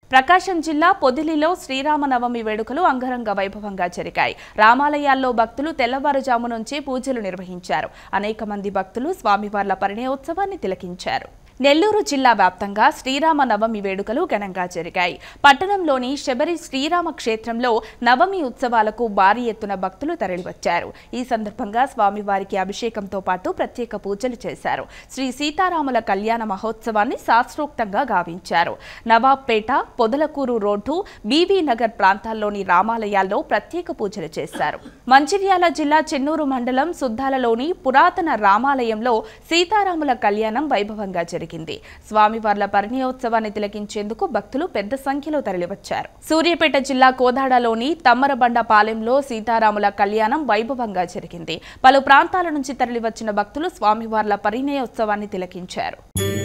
ప్రకాశం జిల్లా పొదిలిలో శ్రీరామనవమి వేడుకలు అంగరంగ వైభవంగా జరిగాయి. రామాలయాల్లో భక్తులు తెల్లవారుజాము నుంచి పూజలు నిర్వహించారు. అనేక మంది భక్తులు స్వామివార్ల పరిణయోత్సవాన్ని తిలకించారు. నెల్లూరు జిల్లా వ్యాప్తంగా శ్రీరామనవమి వేడుకలు ఘనంగా జరిగాయి. పట్టణంలోని శబరి శ్రీరామ క్షేత్రంలో నవమి ఉత్సవాలకు భారీ ఎత్తున భక్తులు తరలివచ్చారు. ఈ సందర్భంగా స్వామివారికి అభిషేకంతో పాటు ప్రత్యేక పూజలు చేశారు. శ్రీ సీతారాముల కళ్యాణ మహోత్సవాన్ని శాస్త్రోక్తంగా గావించారు. నవాబ్పేట, పొదలకూరు రోడ్డు, బీబీ నగర్ ప్రాంతాల్లోని రామాలయాల్లో ప్రత్యేక పూజలు చేశారు. మంచిర్యాల జిల్లా చెన్నూరు మండలం సుద్దాలలోని పురాతన రామాలయంలో సీతారాముల కళ్యాణం వైభవంగా జరిగింది. స్వామివార్ల పరిణయోత్సవాన్ని తిలకించేందుకు భక్తులు పెద్ద సంఖ్యలో తరలివచ్చారు. సూర్యాపేట జిల్లా కోదాడలోని తమ్మరబండ పాలెంలో సీతారాముల కళ్యాణం వైభవంగా జరిగింది. పలు ప్రాంతాల నుంచి తరలివచ్చిన భక్తులు స్వామివార్ల పరిణయోత్సవాన్ని తిలకించారు.